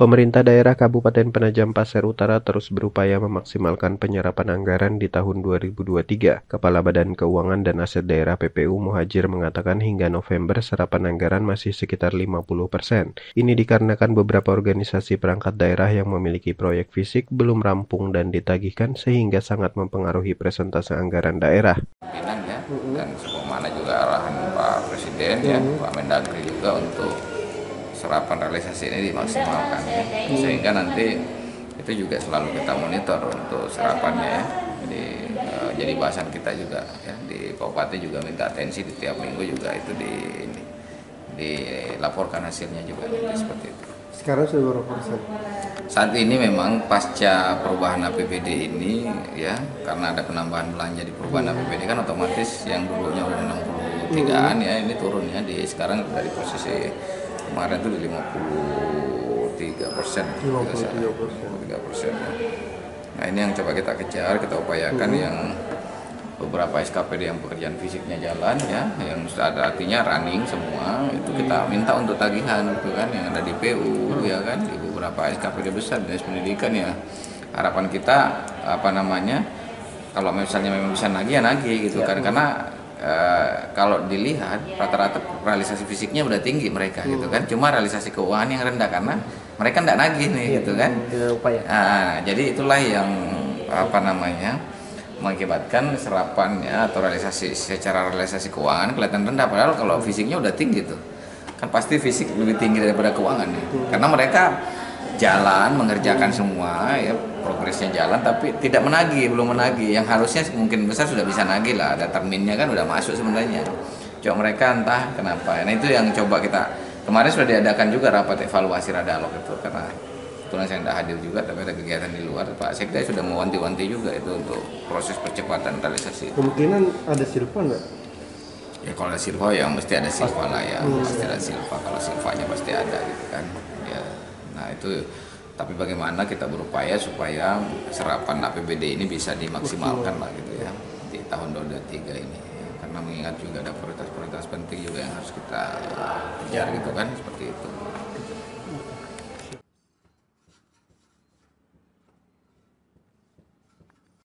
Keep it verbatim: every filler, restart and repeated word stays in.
Pemerintah daerah Kabupaten Penajam Pasir Utara terus berupaya memaksimalkan penyerapan anggaran di tahun dua ribu dua puluh tiga. Kepala Badan Keuangan dan Aset Daerah P P U Muhajir mengatakan hingga November serapan anggaran masih sekitar lima puluh persen. Ini dikarenakan beberapa organisasi perangkat daerah yang memiliki proyek fisik belum rampung dan ditagihkan sehingga sangat mempengaruhi presentase anggaran daerah. Pimpinan ya, dan sebagaimana juga arahan Pak Presiden ya, Pak Mendagri juga untuk serapan realisasi ini dimaksimalkan ya. Sehingga nanti itu juga selalu kita monitor untuk serapannya ya. Jadi, eh, jadi bahasan kita juga ya, di Bupati juga minta atensi di tiap minggu juga itu di, di dilaporkan hasilnya juga nanti seperti itu. Sekarang sudah berapa persen? Saat ini memang pasca perubahan A P B D ini ya, karena ada penambahan belanja di perubahan A P B D kan otomatis yang dulunya udah enam puluh tigaan ya ini turun ya, di sekarang dari posisi kemarin itu di lima puluh tiga persen. lima puluh tiga persen. Nah ini yang coba kita kejar, kita upayakan hmm. yang beberapa S K P D yang pekerjaan fisiknya jalan ya, yang sudah ada artinya running semua, itu kita minta untuk tagihan gitu kan, yang ada di P U ya kan, di beberapa S K P D besar dinas pendidikan ya. Harapan kita apa namanya, kalau misalnya memang bisa nagih ya nagih gitu kan, karena Uh, kalau dilihat rata-rata realisasi fisiknya udah tinggi mereka hmm. gitu kan, cuma realisasi keuangan yang rendah karena mereka nggak nagih nih ya, gitu kan. Nah, jadi itulah yang apa namanya mengakibatkan serapannya atau realisasi secara realisasi keuangan kelihatan rendah, padahal kalau fisiknya udah tinggi tuh kan pasti fisik lebih tinggi daripada keuangan nih, hmm. karena mereka jalan mengerjakan hmm. semua ya, progresnya jalan tapi tidak menagih, belum menagih yang harusnya mungkin besar sudah bisa nagih lah, ada terminnya kan udah masuk sebenarnya, cuma mereka entah kenapa. Nah itu yang coba kita kemarin sudah diadakan juga rapat evaluasi Radalog itu, karena kebetulan saya tidak hadir juga tapi ada kegiatan di luar, Pak Sekda sudah mewanti-wanti juga itu untuk proses percepatan realisasi. Kemungkinan ada silpa nggak? Ya kalau ada silpa ya mesti ada silpa lah ya, hmm. pasti ada silpa, kalau silpanya pasti ada gitu kan ya. Nah itu, tapi bagaimana kita berupaya supaya serapan A P B D ini bisa dimaksimalkan lah gitu ya di tahun dua ribu dua puluh tiga ini ya. Karena mengingat juga ada prioritas-prioritas penting juga yang harus kita kejar gitu kan, seperti itu.